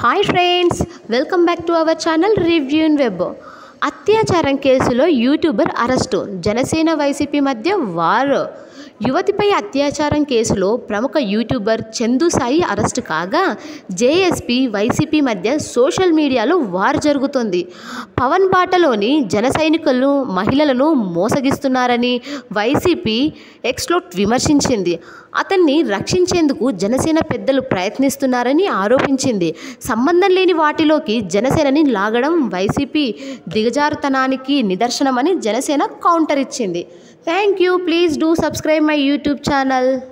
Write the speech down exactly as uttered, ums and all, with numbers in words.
Hi friends, welcome back to our channel review in web. అత్యాచారం కేసులో youtuber arrest, Janasena YCP మధ్య war. యువతిపై అత్యాచారం కేసులో ప్రముఖ యూట్యూబర్ చందు సాయి అరెస్టు కాగా జేఎస్పీ వైసీపీ మధ్య సోషల్ మీడియాలో వార్ జరుగుతోంది. పవన్ బాటలోని జన సైనికులను మహిళలను మోసగిస్తున్నారని వైసీపీ ఎక్స్లో విమర్శించింది. అతన్ని రక్షించేందుకు జనసేన పెద్దలు ప్రయత్నిస్తున్నారని ఆరోపించింది. సంబంధం లేని వాటిలోకి జనసేనని లాగడం వైసీపీ దిగజారుతనానికి నిదర్శనమని జనసేన కౌంటర్ ఇచ్చింది. Thank you. Please do subscribe my YouTube channel.